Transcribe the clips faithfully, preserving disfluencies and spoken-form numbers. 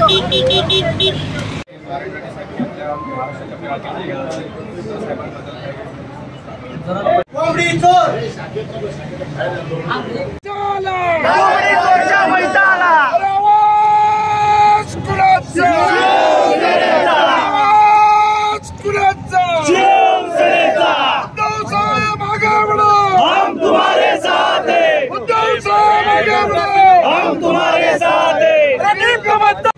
कोंबडी चोर कोंबडी चोरच्या मैदानाला आवाज कुणाचा आवाज कुणाचा शिवसेनेचा उद्धव साहेब आगे बढ़ो हम तुम्हारे साथ हैं उद्धव साहेब आगे बढ़ो हम तुम्हारे साथ हैं प्रदीप का मतदान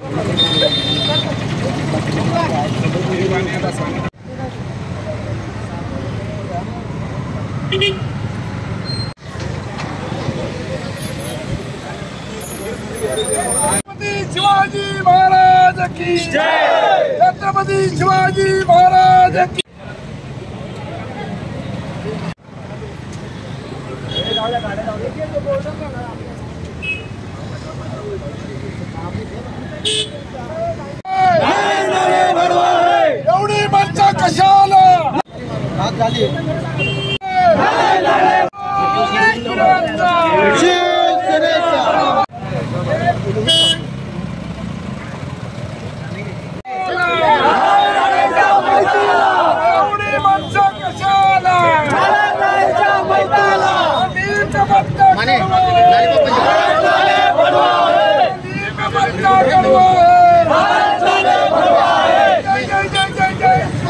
छत्रपति शिवाजी महाराज की जय छत्रपति शिवाजी महाराज की एवढी माणसं कशाला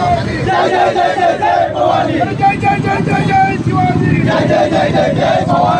जय जय जय जय जय शिवाजी जय जय जय जय जय